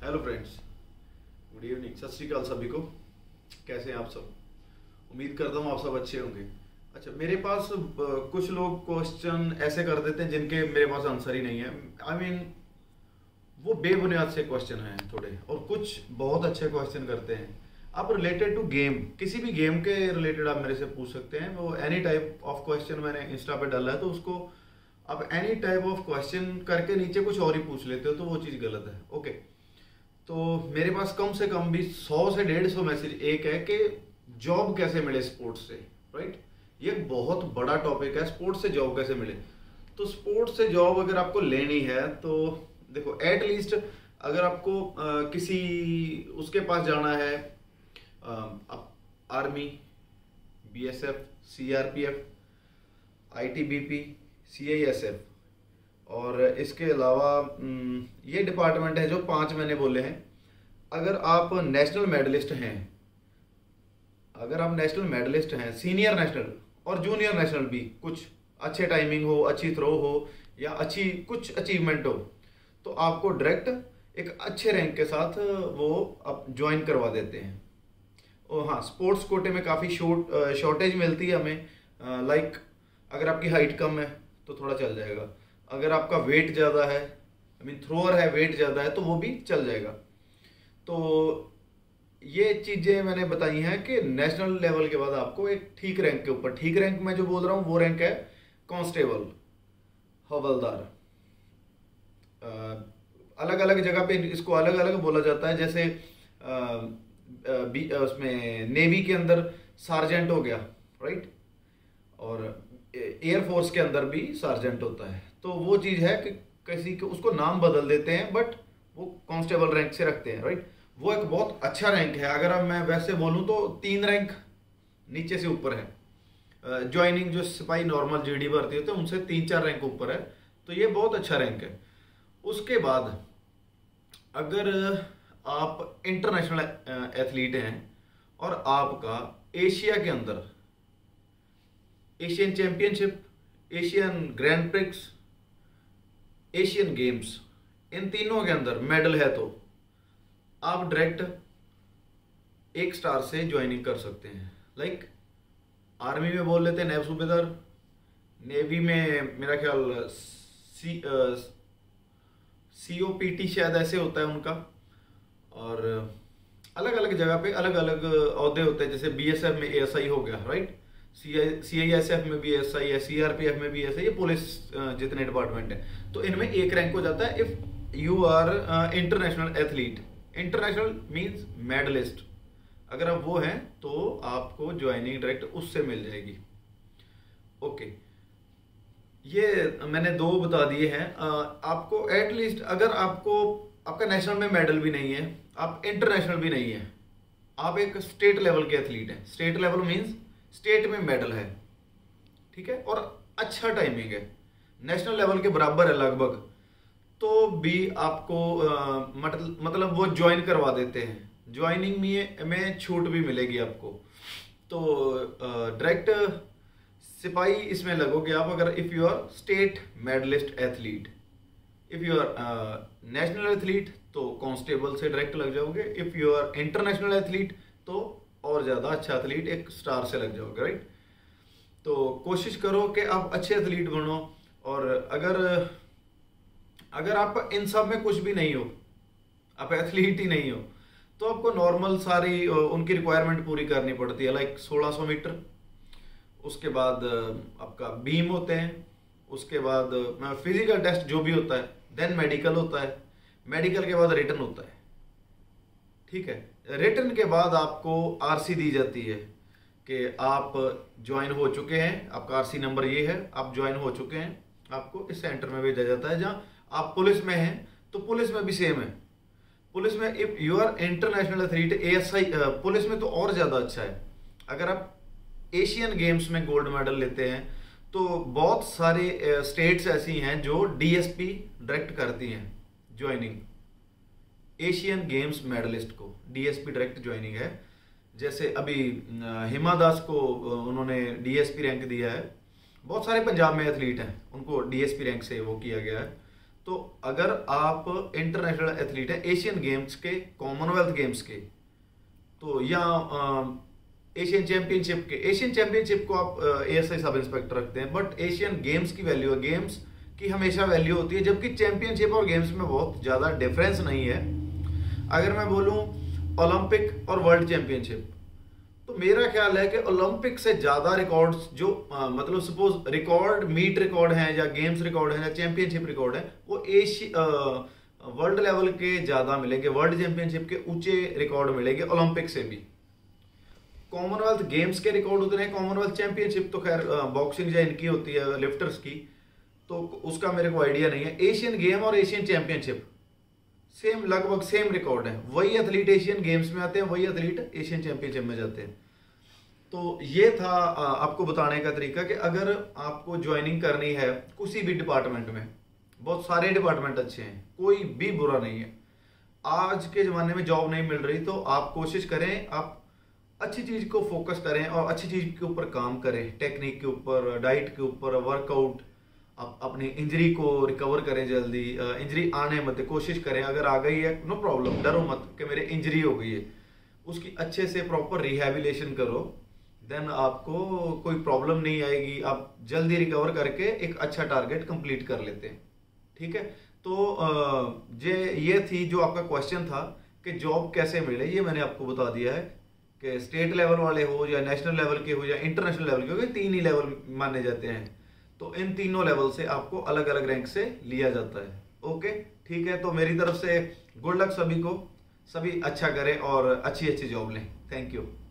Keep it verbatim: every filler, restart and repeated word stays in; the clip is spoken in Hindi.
हेलो फ्रेंड्स, गुड इवनिंग, सत श्री अकाल सभी को। कैसे हैं आप सब? उम्मीद करता हूँ आप सब अच्छे होंगे। अच्छा, मेरे पास अ, कुछ लोग क्वेश्चन ऐसे कर देते हैं जिनके मेरे पास आंसर ही नहीं है। आई I मीन mean, वो बेबुनियाद से क्वेश्चन हैं थोड़े, और कुछ बहुत अच्छे क्वेश्चन करते हैं। आप रिलेटेड टू गेम, किसी भी गेम के रिलेटेड आप मेरे से पूछ सकते हैं। वो एनी टाइप ऑफ क्वेश्चन मैंने इंस्टा पे डाला है, तो उसको आप एनी टाइप ऑफ क्वेश्चन करके नीचे कुछ और ही पूछ लेते हो, तो वो चीज़ गलत है। ओके, तो मेरे पास कम से कम भी सौ से डेढ़ सौ मैसेज एक है कि जॉब कैसे मिले स्पोर्ट्स से, राइट। ये एक बहुत बड़ा टॉपिक है, स्पोर्ट्स से जॉब कैसे मिले। तो स्पोर्ट्स से जॉब अगर आपको लेनी है तो देखो, एटलीस्ट अगर आपको आ, किसी उसके पास जाना है, army, BSF, CRPF, ITBP, CISF, और इसके अलावा ये डिपार्टमेंट है जो पांच मैंने बोले हैं। अगर आप नेशनल मेडलिस्ट हैं, अगर आप नेशनल मेडलिस्ट हैं, सीनियर नेशनल और जूनियर नेशनल भी, कुछ अच्छे टाइमिंग हो, अच्छी थ्रो हो, या अच्छी कुछ अचीवमेंट हो, तो आपको डायरेक्ट एक अच्छे रैंक के साथ वो आप ज्वाइन करवा देते हैं। और हाँ, स्पोर्ट्स कोटे में काफ़ी शॉर्ट शॉर्टेज मिलती है हमें। लाइक अगर आपकी हाइट कम है तो थोड़ा चल जाएगा, अगर आपका वेट ज़्यादा है, आई मीन थ्रोअर है, वेट ज़्यादा है, तो वो भी चल जाएगा। तो ये चीज़ें मैंने बताई हैं कि नेशनल लेवल के बाद आपको एक ठीक रैंक के ऊपर, ठीक रैंक मैं जो बोल रहा हूँ वो रैंक है कांस्टेबल, हवलदार। अलग अलग जगह पे इसको अलग अलग बोला जाता है। जैसे आ, आ, बी, आ, उसमें नेवी के अंदर सार्जेंट हो गया, राइट, और एयरफोर्स के अंदर भी सार्जेंट होता है। तो वो चीज़ है कि किसी को उसको नाम बदल देते हैं, बट वो कांस्टेबल रैंक से रखते हैं, राइट। वो एक बहुत अच्छा रैंक है। अगर अब मैं वैसे बोलूँ तो तीन रैंक नीचे से ऊपर है। ज्वाइनिंग जो सिपाही नॉर्मल जीडी भर्ती होते हैं उनसे तीन चार रैंक ऊपर है, तो ये बहुत अच्छा रैंक है। उसके बाद अगर आप इंटरनेशनल एथलीट हैं और आपका एशिया के अंदर Asian championship, Asian grand prix, Asian games, इन तीनों के अंदर मेडल है, तो आप डायरेक्ट एक स्टार से ज्वाइनिंग कर सकते हैं। लाइक आर्मी में बोल लेते हैं नायब सूबेदार, नेवी में मेरा ख्याल सी सी ओ पी टी शायद ऐसे होता है उनका, और अलग अलग जगह पे अलग अलग ओहदे होते हैं। जैसे बीएसएफ में एएसआई हो गया, राइट, सीआईएसएफ में भी एसआई है, सीआरपीएफ में भी ऐसा, ये पुलिस जितने डिपार्टमेंट है, तो इनमें एक रैंक हो जाता है if you are international athlete. International means medallist, अगर आप वो हैं तो आपको ज्वाइनिंग डायरेक्ट उससे मिल जाएगी। ओके, ये मैंने दो बता दिए हैं। आपको एटलीस्ट अगर आपको आपका नेशनल में मेडल भी नहीं है, आप इंटरनेशनल भी नहीं है, आप एक स्टेट लेवल के एथलीट हैं। स्टेट लेवल मींस स्टेट में मेडल है, ठीक है, और अच्छा टाइमिंग है, नेशनल लेवल के बराबर है लगभग, तो भी आपको आ, मतलब मतलब वो ज्वाइन करवा देते हैं। ज्वाइनिंग में में छूट भी मिलेगी आपको। तो डायरेक्ट सिपाही इसमें लगोगे आप अगर if you are state medallist athlete. If you are national athlete तो कांस्टेबल से डायरेक्ट लग जाओगे। If you are international athlete तो और ज़्यादा अच्छा एथलीट एक स्टार से लग जाओगे, राइट। तो कोशिश करो कि आप अच्छे एथलीट बनो, और अगर अगर आप इन सब में कुछ भी नहीं हो, आप एथलीट ही नहीं हो, तो आपको नॉर्मल सारी उनकी रिक्वायरमेंट पूरी करनी पड़ती है। लाइक सोलह सौ मीटर, उसके बाद आपका बीम होते हैं, उसके बाद फिजिकल टेस्ट जो भी होता है, देन मेडिकल होता है, मेडिकल के बाद रिटन होता है, ठीक है। रिटन के बाद आपको आरसी दी जाती है कि आप ज्वाइन हो चुके हैं, आपका आरसी नंबर ये है, आप ज्वाइन हो चुके हैं। आपको इस सेंटर में भेजा जाता है। जहां आप पुलिस में हैं तो पुलिस में भी सेम है। पुलिस में if you are international athlete, ASI, police में तो और ज्यादा अच्छा है। अगर आप एशियन गेम्स में गोल्ड मेडल लेते हैं तो बहुत सारे स्टेट्स ऐसी हैं जो डीएसपी डायरेक्ट करती हैं ज्वाइनिंग। एशियन गेम्स मेडलिस्ट को डीएसपी डायरेक्ट ज्वाइनिंग है। जैसे अभी हिमा दास को उन्होंने डीएसपी रैंक दिया है। बहुत सारे पंजाब में एथलीट हैं, उनको डीएसपी रैंक से वो किया गया है। तो अगर आप इंटरनेशनल एथलीट हैं एशियन गेम्स के, कॉमनवेल्थ गेम्स के, तो या एशियन चैंपियनशिप के, एशियन चैंपियनशिप को आप एएसआई सब इंस्पेक्टर रखते हैं, बट एशियन गेम्स की वैल्यू है, गेम्स की हमेशा वैल्यू होती है, जबकि चैंपियनशिप और गेम्स में बहुत ज्यादा डिफरेंस नहीं है। अगर मैं बोलूं ओलंपिक और वर्ल्ड चैंपियनशिप, तो मेरा ख्याल है कि ओलंपिक से ज्यादा रिकॉर्ड्स जो आ, मतलब सपोज रिकॉर्ड मीट रिकॉर्ड हैं या गेम्स रिकॉर्ड हैं या चैंपियनशिप रिकॉर्ड है, वो एशिया वर्ल्ड लेवल के ज्यादा मिलेंगे, वर्ल्ड चैंपियनशिप के ऊंचे रिकॉर्ड मिलेंगे ओलंपिक से भी। कॉमनवेल्थ गेम्स के रिकॉर्ड होते हैं, कॉमनवेल्थ चैंपियनशिप तो खैर बॉक्सिंग या इनकी होती है लिफ्टर्स की, तो उसका मेरे को आइडिया नहीं है। एशियन गेम और एशियन चैंपियनशिप सेम, लगभग सेम रिकॉर्ड है, वही एथलीट एशियन गेम्स में आते हैं, वही एथलीट एशियन चैंपियनशिप में जाते हैं। तो ये था आपको बताने का तरीका कि अगर आपको ज्वाइनिंग करनी है किसी भी डिपार्टमेंट में, बहुत सारे डिपार्टमेंट अच्छे हैं, कोई भी बुरा नहीं है, आज के ज़माने में जॉब नहीं मिल रही, तो आप कोशिश करें, आप अच्छी चीज़ को फोकस करें और अच्छी चीज़ के ऊपर काम करें, टेक्निक के ऊपर, डाइट के ऊपर, वर्कआउट, आप अपनी इंजरी को रिकवर करें जल्दी, इंजरी आने मत कोशिश करें, अगर आ गई है नो प्रॉब्लम, डरो मत कि मेरे इंजरी हो गई है, उसकी अच्छे से प्रॉपर रिहैबिलिटेशन करो, देन आपको कोई प्रॉब्लम नहीं आएगी, आप जल्दी रिकवर करके एक अच्छा टारगेट कंप्लीट कर लेते हैं। ठीक है, तो ये ये थी जो आपका क्वेश्चन था कि जॉब कैसे मिले, ये मैंने आपको बता दिया है कि स्टेट लेवल वाले हो या नेशनल लेवल के हो या इंटरनेशनल लेवल के हो, तीन ही लेवल माने जाते हैं, तो इन तीनों लेवल से आपको अलग अलग रैंक से लिया जाता है। ओके, ठीक है, तो मेरी तरफ से गुड लक सभी को, सभी अच्छा करें और अच्छी अच्छी जॉब लें। Thank you.